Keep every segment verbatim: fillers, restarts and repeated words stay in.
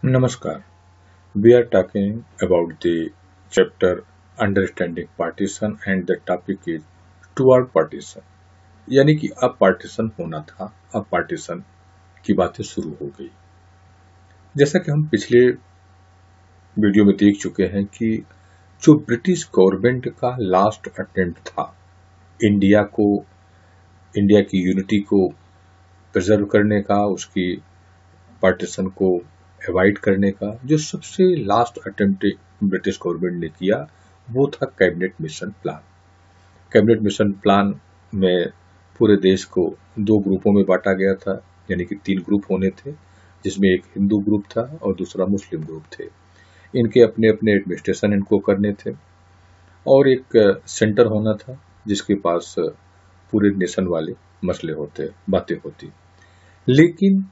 Namaskar. We are talking about the chapter Understanding Partition and the topic is Toward Partition. यानी कि अब partition होना था, अब पार्टीशन की बातें शुरू हो गई। जैसा कि हम पिछले वीडियो में देख चुके हैं कि जो ब्रिटिश गवर्नमेंट का लास्ट अटेम्प्ट था इंडिया को इंडिया की यूनिटी को प्रिजर्व करने का, उसकी पार्टीशन को अवॉइड करने का जो सबसे लास्ट अटेम्प्ट ब्रिटिश गवर्नमेंट ने किया वो था cabinet mission plan. Cabinet mission plan में पूरे देश को दो ग्रुपों में बांटा गया था, यानी कि तीन ग्रुप होने थे, जिसमें एक हिंदू ग्रुप था और दूसरा मुस्लिम ग्रुप थे। इनके अपने अपने एडमिनिस्ट्रेशन इनको करने थे और एक सेंटर होना था जिसके पास पूरे नेशन वाले मसले होते, बातें होती। लेकिन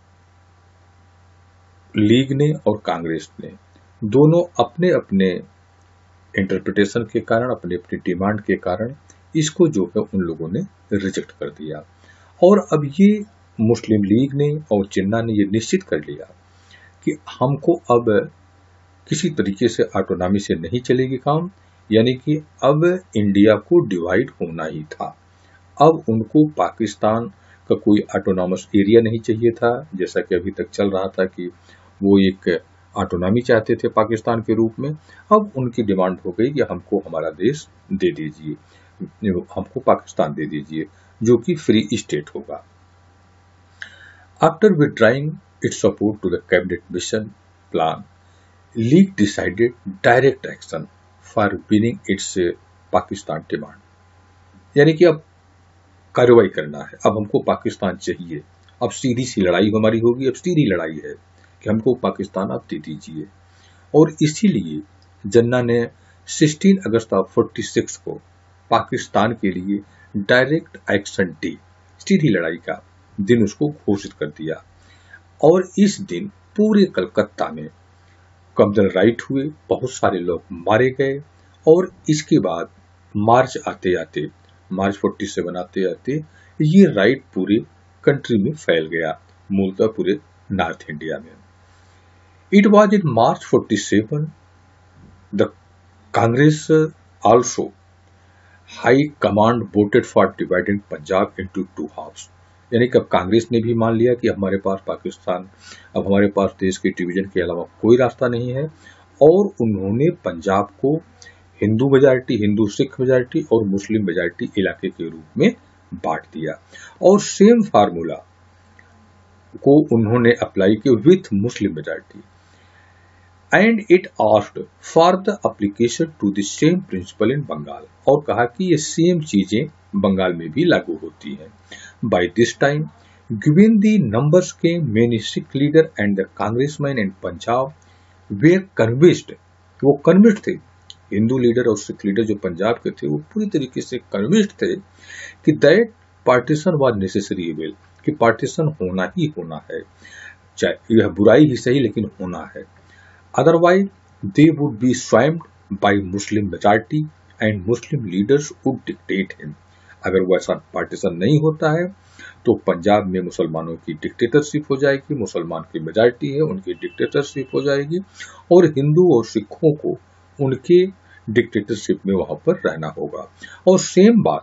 लीग ने और कांग्रेस ने दोनों अपने अपने इंटरप्रिटेशन के कारण, अपने अपने डिमांड के कारण इसको जो है उन लोगों ने रिजेक्ट कर दिया। और अब ये मुस्लिम लीग ने और जिन्ना ने ये निश्चित कर लिया कि हमको अब किसी तरीके से ऑटोनॉमी से नहीं चलेगी काम, यानी कि अब इंडिया को डिवाइड होना ही था। अब उनको पाकिस्तान का कोई ऑटोनॉमस एरिया नहीं चाहिए था, जैसा कि अभी तक चल रहा था कि वो एक ऑटोनॉमी चाहते थे पाकिस्तान के रूप में। अब उनकी डिमांड हो गई कि हमको हमारा देश दे दीजिए, हमको पाकिस्तान दे दीजिए जो कि फ्री स्टेट होगा। After withdrawing its support to the cabinet mission plan, league decided direct action for winning its Pakistan demand, यानी कि अब कार्रवाई करना है, अब हमको पाकिस्तान चाहिए, अब सीधी सी लड़ाई हमारी होगी, अब सीधी लड़ाई है कि हमको पाकिस्तान आप दे दीजिए। और इसीलिए जिन्ना ने सोलह अगस्त छियालीस को पाकिस्तान के लिए डायरेक्ट एक्शन डे, सीधी लड़ाई का दिन उसको घोषित कर दिया। और इस दिन पूरे कलकत्ता में कमजल राइट हुए, बहुत सारे लोग मारे गए। और इसके बाद मार्च आते आते, मार्च सैंतालीस आते आते ये राइट पूरे कंट्री में फैल गया, मूलतः पूरे नॉर्थ इंडिया में। It was in March forty-seven the Congress also High Command voted for dividing Punjab into two halves, यानी कि अब कांग्रेस ने भी मान लिया कि हमारे पास पाकिस्तान, अब हमारे पास देश के डिवीजन के अलावा कोई रास्ता नहीं है। और उन्होंने पंजाब को हिंदू मेजॉरिटी, हिंदू सिख मेजॉरिटी और मुस्लिम मेजॉरिटी इलाके के रूप में बांट दिया। और सेम फार्मूला को उन्होंने अप्लाई किया with Muslim majority. And it asked for the application to the same principle in Bengal, और कहा कि ये सेम चीजें बंगाल में भी लागू होती हैं। By this time given the numbers के many Sikh leader and the congressman in Punjab were convinced, वो कन्विंस्ड थे, हिंदू लीडर और सिख लीडर जो पंजाब के थे वो पूरी तरीके से कन्विंस्ड थे कि that partition was necessary evil, कि पार्टीशन होना ही होना है, चाहे यह बुराई ही सही लेकिन होना है। Otherwise, they would be swamped by Muslim majority and Muslim leaders would dictate him. अगर वो ऐसा पार्टीशन नहीं होता है तो पंजाब में मुसलमानों की डिक्टेटरशिप हो जाएगी, मुसलमान की मेजॉरिटी है उनकी डिक्टेटरशिप हो जाएगी, और हिंदू और सिखों को उनके डिक्टेटरशिप में वहां पर रहना होगा। और सेम बात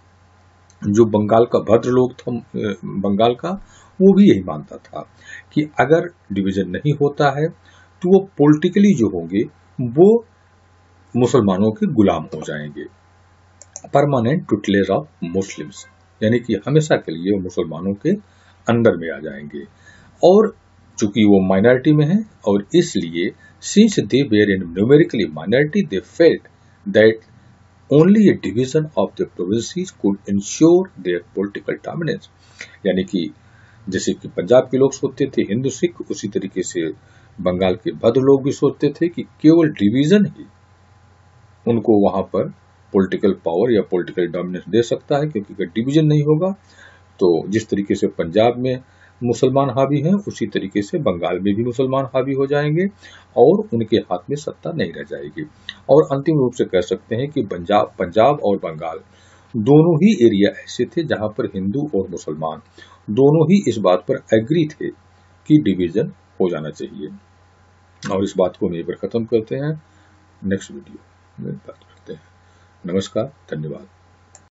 जो बंगाल का भद्र लोग था, बंगाल का, वो भी यही मानता था कि अगर डिवीजन नहीं होता है तो वो पॉलिटिकली जो होंगे वो मुसलमानों के गुलाम हो जाएंगे, परमानेंट टुटलेर ऑफ मुस्लिम्स, यानी कि हमेशा के लिए वो मुसलमानों के अंदर में आ जाएंगे। और चूंकि वो माइनॉरिटी में है और इसलिए since they were in numerically minority they felt that only a division of the provinces could ensure their political dominance, यानी कि जैसे कि पंजाब के लोग सोचते थे हिंदू सिख, उसी तरीके से बंगाल के भद्र लोग भी सोचते थे कि केवल डिवीजन ही उनको वहां पर पॉलिटिकल पावर या पॉलिटिकल डोमिनेंस दे सकता है, क्योंकि अगर डिवीजन नहीं होगा तो जिस तरीके से पंजाब में मुसलमान हावी हैं उसी तरीके से बंगाल में भी मुसलमान हावी हो जाएंगे और उनके हाथ में सत्ता नहीं रह जाएगी। और अंतिम रूप से कह सकते हैं कि पंजाब पंजाब और बंगाल दोनों ही एरिया ऐसे थे जहां पर हिंदू और मुसलमान दोनों ही इस बात पर एग्री थे कि डिवीजन हो जाना चाहिए। और इस बात को यहीं पर खत्म करते हैं। नेक्स्ट वीडियो में बात करते हैं। नमस्कार, धन्यवाद।